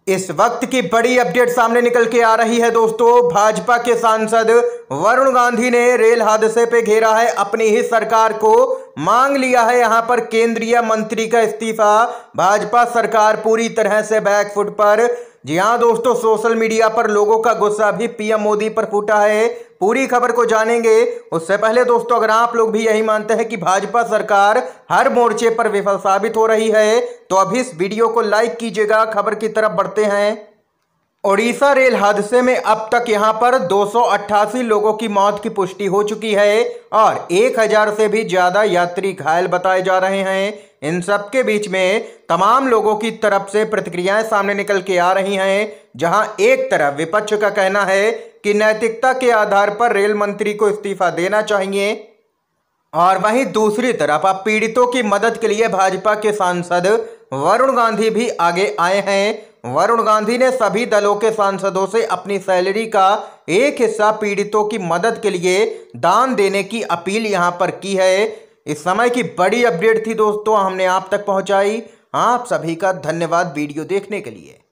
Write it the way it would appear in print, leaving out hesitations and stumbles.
इस वक्त की बड़ी अपडेट सामने निकल के आ रही है दोस्तों। भाजपा के सांसद वरुण गांधी ने रेल हादसे पे घेरा है अपनी ही सरकार को, मांग लिया है यहां पर केंद्रीय मंत्री का इस्तीफा। भाजपा सरकार पूरी तरह से बैकफुट पर। जी हां दोस्तों, सोशल मीडिया पर लोगों का गुस्सा भी पीएम मोदी पर फूटा है। पूरी खबर को जानेंगे। उससे पहले दोस्तों, अगर आप लोग भी यही मानते हैं कि भाजपा सरकार हर मोर्चे पर विफल साबित हो रही है तो अभी इस वीडियो को लाइक कीजिएगा। खबर की तरफ बढ़ते हैं। ओडिशा रेल हादसे में अब तक यहां पर 288 लोगों की मौत की पुष्टि हो चुकी है और 1000 से भी ज्यादा यात्री घायल बताए जा रहे हैं। इन सब के बीच में तमाम लोगों की तरफ से प्रतिक्रियाएं सामने निकल के आ रही हैं, जहां एक तरफ विपक्ष का कहना है कि नैतिकता के आधार पर रेल मंत्री को इस्तीफा देना चाहिए और वहीं दूसरी तरफ अब पीड़ितों की मदद के लिए भाजपा के सांसद वरुण गांधी भी आगे आए हैं। वरुण गांधी ने सभी दलों के सांसदों से अपनी सैलरी का एक हिस्सा पीड़ितों की मदद के लिए दान देने की अपील यहां पर की है। इस समय की बड़ी अपडेट थी दोस्तों, हमने आप तक पहुंचाई। आप सभी का धन्यवाद वीडियो देखने के लिए।